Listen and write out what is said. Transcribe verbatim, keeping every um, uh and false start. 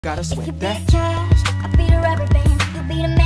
Gotta If you sweat be that. the cash, I'll be the rubber band. You be the